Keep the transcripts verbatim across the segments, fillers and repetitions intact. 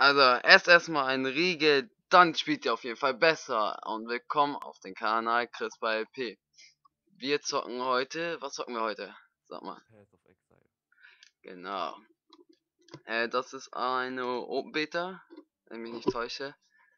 Also, erst erstmal ein Riegel, dann spielt ihr auf jeden Fall besser. Und willkommen auf den Kanal Chris bei L P. Wir zocken heute, was zocken wir heute? Sag mal. Path of Exile. Genau. Äh, das ist eine Open Beta, wenn ich mich nicht täusche.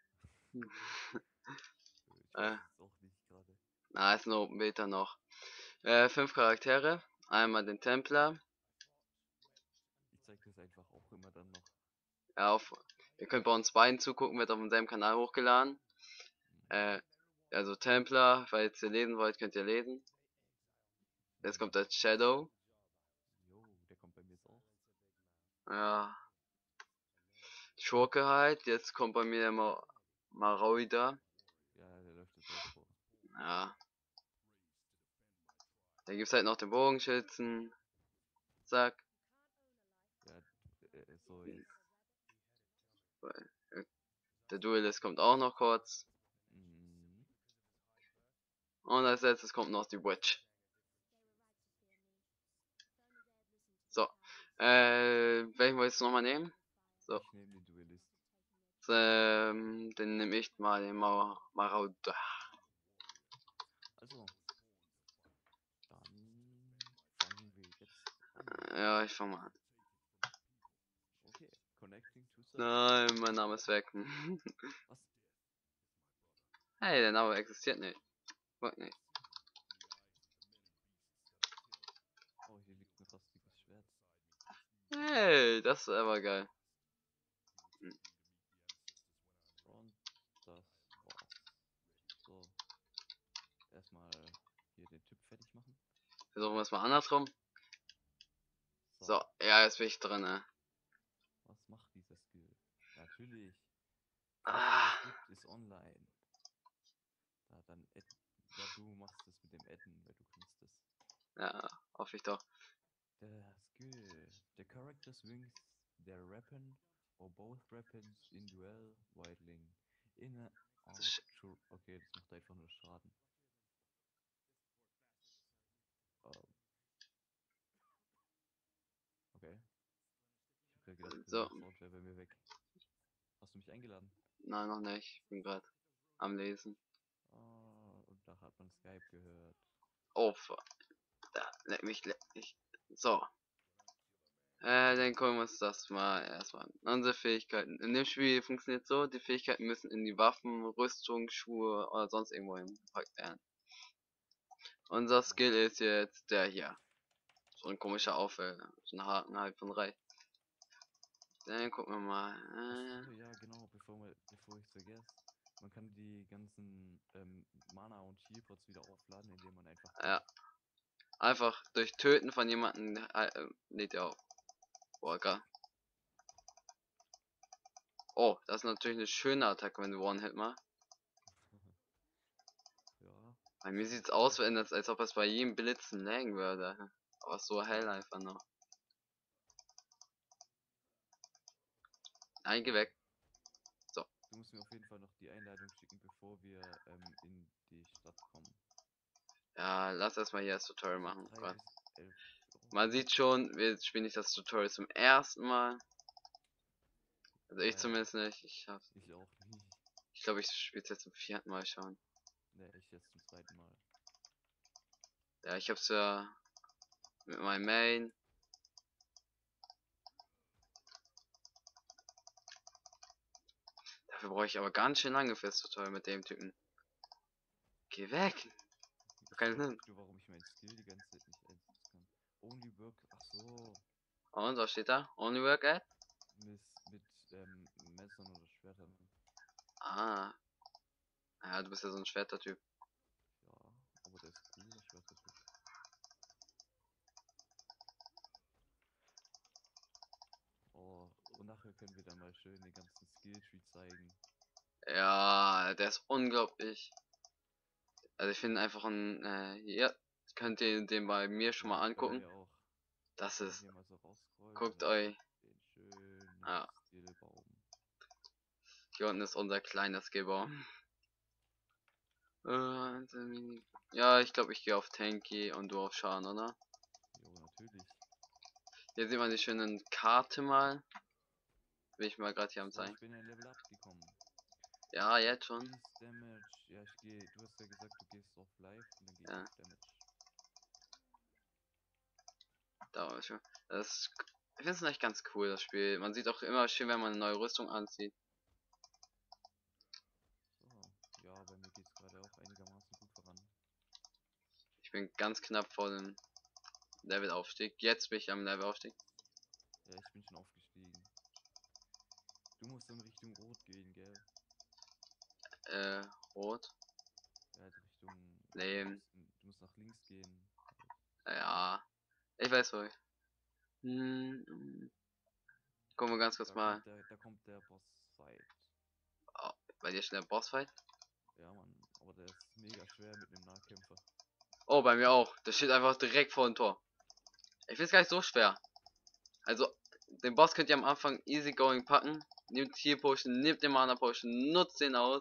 Ich weiß Äh, es auch nicht gerade. na, ist eine Open Beta noch. Äh, fünf Charaktere. Einmal den Templar. Ich zeige das einfach auch immer dann noch. Ja, auf, ihr könnt bei uns beiden zugucken, wird auf demselben Kanal hochgeladen. Mhm. Äh, also Templar, falls ihr lesen wollt, könnt ihr lesen. Jetzt kommt Mhm. der Shadow. Jo, der kommt bei mir jetzt auch. Ja, Schurke halt. Jetzt kommt bei mir immer Marauder. Ja, der läuft jetzt auch vor. Ja. Dann gibt's halt noch den Bogenschützen. Zack. Ja, äh, so jetzt. Der Duelist kommt auch noch kurz. Mhm. Und als letztes kommt noch die Witch. So. Äh, welchen wolltest du nochmal nehmen? So. Ich nehme den Duelist. Ähm, dann nehme ich mal den Mar Marauder. Also, dann fangen wir jetzt an. Ja, ich fang mal an. Okay, connecting to server. Nein, mein Name ist weg. Was? Hey, der Name existiert nicht. Fuck nicht. Oh, hier liegt ein rostiges Schwert. Hey, das ist aber geil. Und das war's. So, erstmal hier den Typ fertig machen. Versuchen wir es mal andersrum. So, So, ja, jetzt bin ich drin, ne? was macht dieser Skill? Natürlich. Das Beste, Ah, was gibt, ist online. Da dann add, ja, du machst es mit dem Adden, weil du kannst es. ja, hoffe ich doch. Der Skill. The character swings their weapon or both weapons in duel wildling. In a Das archer. Okay, das macht einfach nur Schaden. Ähm, okay. Ich hab grad gedacht, so, der Sound wäre bei mir weg. Hast du mich eingeladen? nein, noch nicht. Ich bin gerade am Lesen. Oh, und da hat man Skype gehört. Oh, fuck. Da, leck mich, leck mich. So. Äh, dann gucken wir uns das mal erstmal an. Unsere Fähigkeiten. In dem Spiel funktioniert so, die Fähigkeiten müssen in die Waffen, Rüstung, Schuhe oder sonst irgendwo gepackt werden. Unser Skill ist jetzt der hier. So ein komischer Aufhänger. So ein Haken halt von drei. Dann gucken wir mal. Ach Äh, so, ja, genau, bevor, wir, bevor ich vergesse. Man kann die ganzen ähm, Mana- und Healpots wieder aufladen, indem man einfach ja. dodgt. Einfach durch Töten von jemandem äh, äh, lädt er auf. Boah, geil. Oh, das ist natürlich eine schöne Attacke, wenn du One-Hit mal. Ja, Bei mir sieht's okay. aus, wenn das, als ob es bei jedem Blitzen lägen würde. Aber so hell Ja, einfach noch. Nein, geh so. weg. So. Du musst mir auf jeden Fall noch die Einladung schicken, bevor wir ähm, in die Stadt kommen. Ja, lass erstmal hier das Tutorial Von machen. drei bis elf. Oh, Man sieht schon, wir spielen nicht das Tutorial zum ersten Mal. Also ich ja, ja, zumindest nicht. Ich hab's. ich auch nicht. Ich glaube, ich spiele es jetzt zum vierten Mal schon. Ne, ich jetzt zum zweiten Mal. Ja, ich hab's ja mit meinem Main. Dafür brauche ich aber ganz schön lange fürs Tutorial mit dem Typen. Geh weg! Ich Keinen frage Sinn. mich nur, warum ich meinen Skill die ganze Zeit nicht einsetzen kann. Only work. Ach so. Und was steht da? Only work at? Mit, mit ähm, Messern oder Schwertern. Ah. Ja, du bist ja so ein Schwerter-Typ. Ja, aber der ist cool, der Schwerter-Typ. Oh, und nachher können wir dann mal schön den ganzen Skilltree zeigen. Ja, der ist unglaublich. Also ich finde einfach ein, äh, hier könnt ihr den bei mir schon mal Ja, bei angucken. mir auch. Das Wenn man ist, hier mal so rausscrollt, dann guckt hat man euch, den schönen ja, Skillbaum. hier unten ist unser kleiner Skillbaum. Äh, ja, ich glaube, ich gehe auf Tanky und du auf Schaden, oder? Jo, natürlich. Hier sieht man die schöne Karte mal. Will ich mal gerade hier am So, zeigen. ich bin ja Level up gekommen. Ja, jetzt schon. Increase Damage. Ja, ich gehe. Du hast ja gesagt, du gehst auf Live und dann gehe ich Ja. auf Damage. Da schon. Das, ich finde es echt ganz cool, das Spiel. Man sieht auch immer schön, wenn man eine neue Rüstung anzieht. So, ja, bei mir geht's gerade auch einigermaßen gut voran. Ich bin ganz knapp vor dem Levelaufstieg. Jetzt bin ich am Levelaufstieg. Ja, ich bin schon aufgestiegen. Du musst in Richtung Rot gehen, gell? Äh, rot. Ja, halt Richtung. Nee. Du musst, in, du musst nach links gehen. Ja. Ich weiß wohl. Hm, hm. Gucken wir ganz kurz Da mal. kommt der, da kommt der Bossfight. Oh, bei dir schnell Bossfight. Ja, Mann, aber der ist mega schwer mit einem Nahkämpfer. Oh, bei mir auch. Das steht einfach direkt vor dem Tor. Ich finde es gar nicht so schwer. Also, den Boss könnt ihr am Anfang easy going packen. Nehmt Heal Potion, nehmt den Mana Potion, nutzt den aus.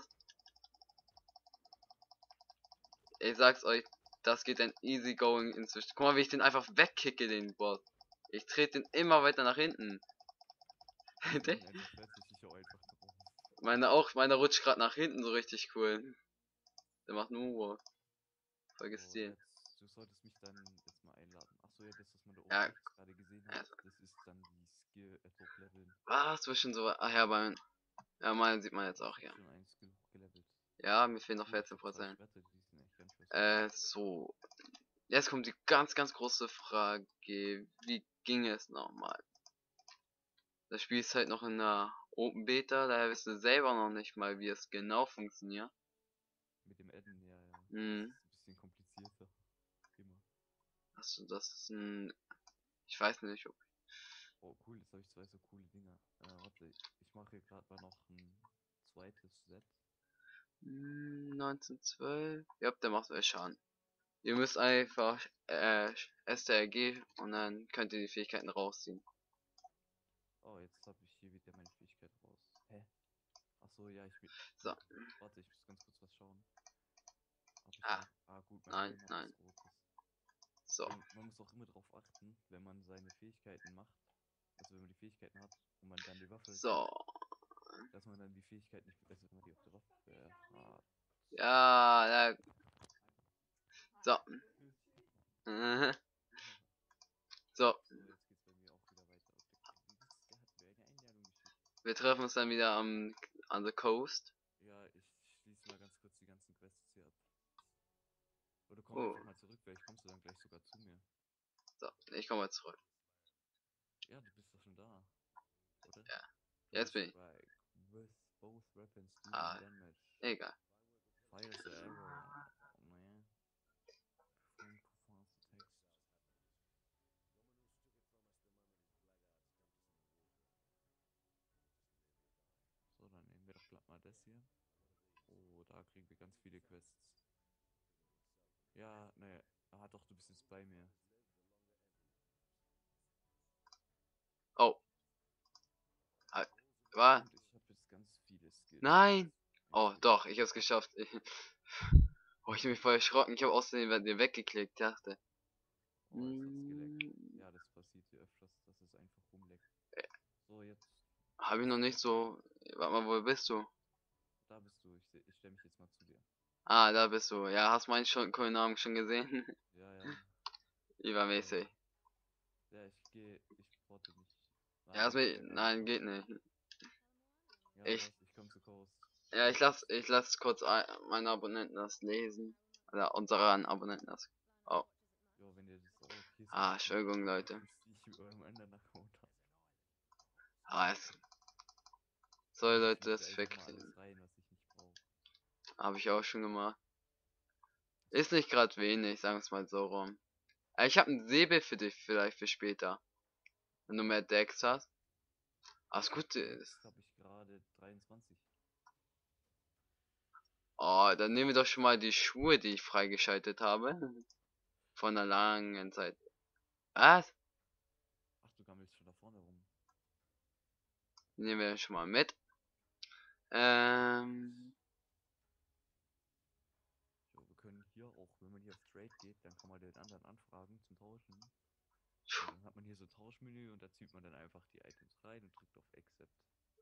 Ich sag's euch, das geht dann easy going inzwischen. Guck mal, wie ich den einfach wegkicke, den Boss. Ich trete den immer weiter nach hinten. Die machen einfach fertig, ich auch einfach drauf. meine auch, meiner rutscht gerade nach hinten so richtig cool. Der macht nur Vergiss So, den. jetzt, du solltest mich dann jetzt mal einladen. Achso, ja, das, was man da oben Ja, rechts gerade gesehen hat, also, das ist dann die Skill at Top Leveln. was zwischen so. Ach ja, bei. Ja, meinen sieht man jetzt Ich auch hab hier. schon ein Skill hochgelevelt. Ja, mir fehlen noch Cool, ich vierzehn hab zwei Prozent. Schwerter, die sind echt ganz schön. Äh, so. Jetzt kommt die ganz, ganz große Frage. Wie ging es nochmal? Das Spiel ist halt noch in der Open Beta, daher wissen wir selber noch nicht mal, wie es genau funktioniert. Mit dem Adden, ja, ja. Hm. Das ist ein bisschen komplizierter. Immer. Also, das ist ein. Ich weiß nicht, ob. Oh, cool, jetzt habe ich zwei so coole Dinger. Äh, warte, ich mache hier gerade mal noch ein zweites Set. Hm, neunzehnhundertzwölf. Ja, der macht euch Schaden. Ihr müsst einfach äh, S T R G und dann könnt ihr die Fähigkeiten rausziehen. Oh, jetzt habe ich hier wieder meine Fähigkeit raus. Hä? Achso, ja, ich bin. So. Warte, ich muss ganz kurz was schauen. Hab ich Ah, noch. Ah, gut, mein nein, Helm hat nein. was Rotes. So. Man, man muss auch immer darauf achten, wenn man seine Fähigkeiten macht, also wenn man die Fähigkeiten hat und man dann die Waffe So. zieht, dass man dann die Fähigkeit nicht verbessert, wenn man die auf der Waffe hat. Ja, ja. So. Mhm. So. So, jetzt geht's bei mir auch wieder weiter. Und der, der hat mir eine Einladung geschickt. Wir treffen uns dann wieder am an the coast. Ja, ich schließe mal ganz kurz die ganzen Quests hier ab. Oder komm Oh. einfach mal zurück, vielleicht kommst du dann gleich sogar zu mir. So, ich komme mal zurück. Ja, du bist doch schon da, oder? Ja. Jetzt bin ich. Strike with both weapons dealing Ah, damage. egal. Fires the arrow. Oh man. Perform two fast attacks. So, dann nehmen wir doch glatt mal das hier. Oh, da kriegen wir ganz viele Quests. Ja, naja. Ah, doch, du bist jetzt bei mir. Oh. Ah, war. Und ich habe jetzt ganz viele Skills. Nein. Ein Oh, Skill. doch, ich hab's geschafft. Oh, ich hab mich voll erschrocken. Ich habe außerdem bei dir weggeklickt, dachte. Oh, jetzt hat's geleckt. Hm, Ja, das passiert hier öfters, dass es einfach rumleckt. So, jetzt. habe ich noch nicht so. Warte mal, wo bist du? Da bist du. Ich, seh- ich stelle mich jetzt mal zu dir. Ah, da bist du. Ja, hast meinen schon coolen Namen schon gesehen? Ja, ja. Übermäßig. So. Ja, ich gehe. Ich porte mich. Ja, Ah, hast mich. äh, Nein, geht nicht. ja, Ich. was? Ich komme zu Coast. Ja, ich lass, ich lass kurz ein, meine Abonnenten das lesen. Oder unseren Abonnenten das. Oh. Jo, wenn ihr das auch hier Ah, seht, Entschuldigung, Leute. ich mit eurem anderen Account habe. Ah, es. Sorry, Ich Leute, leg das da ich einfach mal wegklicken. alles rein, was ich nicht brauche. Habe ich auch schon gemacht. Ist nicht gerade wenig, sagen wir es mal so rum. Äh, Ich habe ein Säbel für dich vielleicht für später. Wenn du mehr Decks hast. Ah, das Gute ist. Jetzt habe ich gerade dreiundzwanzig. Oh, dann nehmen wir doch schon mal die Schuhe, die ich freigeschaltet habe. Von einer langen Zeit. Was? Ach, du gammelst schon da vorne rum. Die nehmen wir schon mal mit. Ähm. Jo, wir können hier auch, wenn man hier auf Trade geht, dann kann man den anderen anfragen zum Tauschen. Und dann hat man hier so ein Tauschmenü und da zieht man dann einfach die Items rein und drückt auf Accept.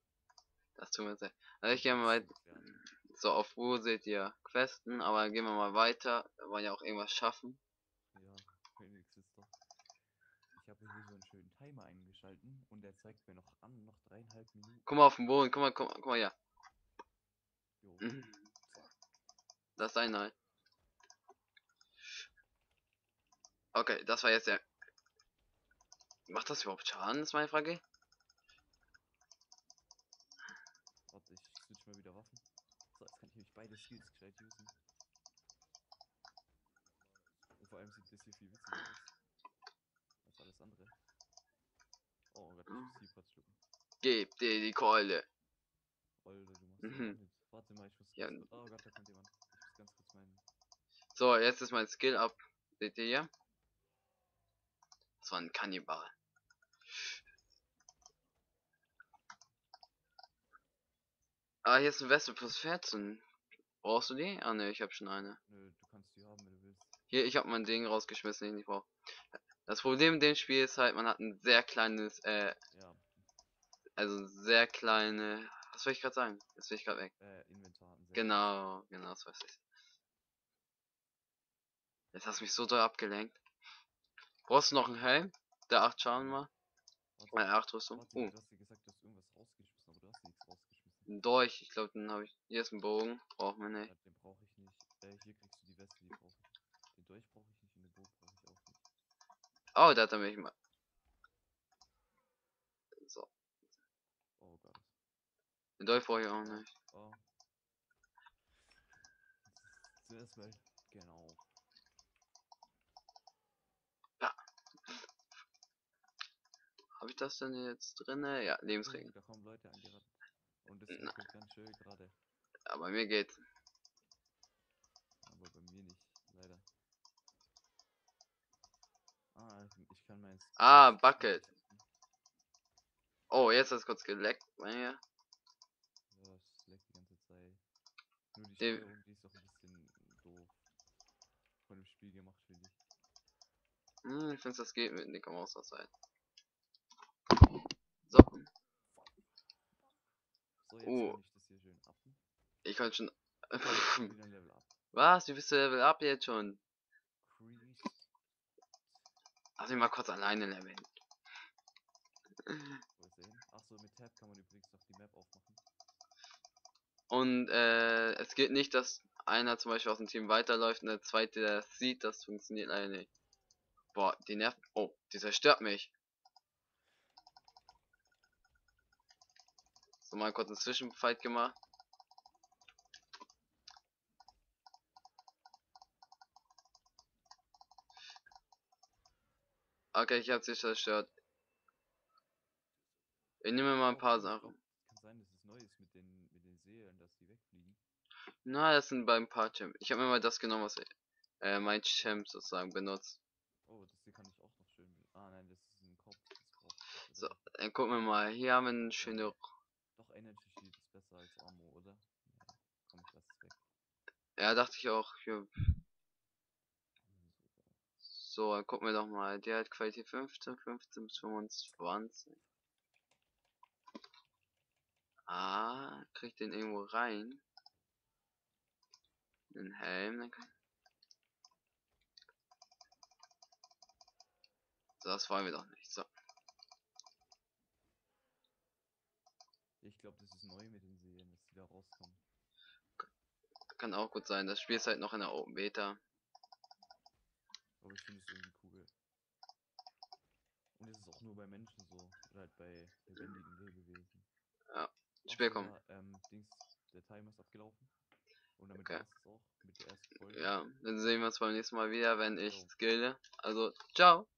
Das tut mir sehr. Also ich gehe mal weit. Werden. So, auf Ruhe seht ihr Questen, aber gehen wir mal weiter. Wir wollen ja auch irgendwas schaffen. Ja, wenigstens doch. Ich habe hier so einen schönen Timer eingeschalten und der zeigt mir noch an, noch dreieinhalb Minuten. Guck mal auf den Boden, guck mal, guck mal, guck mal, ja. Jo. Mhm. Zack. Das ist ein Nein. Okay, das war jetzt der. Macht das überhaupt Schaden, ist meine Frage? Warte, ich switch mal wieder Waffen. So, jetzt kann ich nämlich beide Skills gescheit usen. Und vor allem sieht das hier viel witziger aus. Als alles andere. Oh Gott, ich muss hier kurz schlucken. Gib dir die Keule. Alter, du machst Mhm. ja nicht. Warte mal, ich muss Ja. ganz kurz. Oh Gott, da kommt jemand. Ich muss ganz kurz meinen. So, jetzt ist mein Skill up. Seht ihr hier? Das war ein Kannibal. Ah, hier ist eine Weste plus vierzehn. Brauchst du die? Ah ne, ich habe schon eine. Nö, du kannst die haben, wenn du willst. Hier, ich habe mein Ding rausgeschmissen, den ich brauche. Das Problem in dem Spiel ist halt, man hat ein sehr kleines, äh, Ja, also sehr kleine. Was soll ich gerade sagen? Das will ich gerade weg. äh, Inventar hatten sehr Genau, genau, das weiß ich. Jetzt hast du mich so doll abgelenkt. Brauchst du noch einen Helm? Der acht Schaden mal? Warte, Äh, acht Rüstung. warte, Uh, du hast dir gesagt, du hast irgendwas rausgeschmissen, aber du hast nichts rausgeschmissen. ein Dolch. Ich glaube, den habe ich. Hier ist ein Bogen. Brauchen wir nicht. Ja, den brauche ich nicht. Äh, hier kriegst du die Weste, die brauche ich. Den Dolch brauche ich nicht und den Bogen brauche ich auch nicht. Oh, da hat er mich mal. So. Oh Gott. Den Dolch brauche ich auch Oh, nicht. oh. Zuerst mal, genau. Ja. Habe ich das denn jetzt drinne? Ja, Oh, Lebensring. da kommen Leute angerannt. Und das Na, ruckelt ganz schön gerade. ja, bei mir geht's. Aber bei mir nicht, leider. Ah, ich kann mein Skill Ah, jetzt Bucket. einsetzen. Oh, jetzt hat es kurz geleckt bei mir. Ja, es leckt die ganze Zeit. Nur die Den, Steuerung, die ist auch ein bisschen doof von dem Spiel gemacht, finde ich. hm, ich finde, das geht mit Nick am Außerzeit. So. So, jetzt Uh, kann ich das hier schön appen. ich kann schon. Wieder ein Level up. Was? Wie bist du Level up jetzt schon? Crease. Lass mich mal kurz alleine leveln. Wo ist er hin? Achso, mit Tab kann man übrigens noch die Map aufmachen. Und äh, es geht nicht, dass einer zum Beispiel aus dem Team weiterläuft und der zweite das sieht, das funktioniert leider nicht. Boah, die nervt. Oh, die zerstört mich. So, mal kurz einen Zwischenfight gemacht. Okay, ich hab sie zerstört. Ich nehme mal ein Oh, paar ich Sachen. glaub, kann sein, dass es neu ist mit den, mit den Seelen, dass die wegfliegen. Na, das sind beim paar Champ. Ich habe mir mal das genommen, was äh, mein Champ sozusagen benutzt. Oh, das hier kann ich auch noch schön. Ah, nein, das ist ein Kopf. Das brauche ich nicht, So, oder? dann gucken wir mal. Hier haben wir eine Doch, schöne. doch, Energy Shield ist besser als Ammo, oder? Ja, komm, ich lasse es weg. Ja, dachte ich auch. Hier. Super. So, dann gucken wir doch mal. Der hat Qualität fünfzehn, fünfzehn bis fünfundzwanzig. Ah, kriegt den irgendwo rein. Den Helm. Dann kann... So, das wollen wir doch nicht. So. Ich glaube, das ist neu mit den Seelen, dass die da rauskommen. Kann auch gut sein. Das Spiel ist halt noch in der Open Beta. Aber ich finde es irgendwie cool. Und es ist auch nur bei Menschen so. Oder halt bei lebendigen Lebewesen. Ja, Ach Spiel so, kommt. ja, ähm, Dings, der Timer ist abgelaufen. Und damit Okay. war es auch mit der ersten Folge. Ja, dann sehen wir uns beim nächsten Mal wieder, wenn ich Jo. skille. Also, ciao.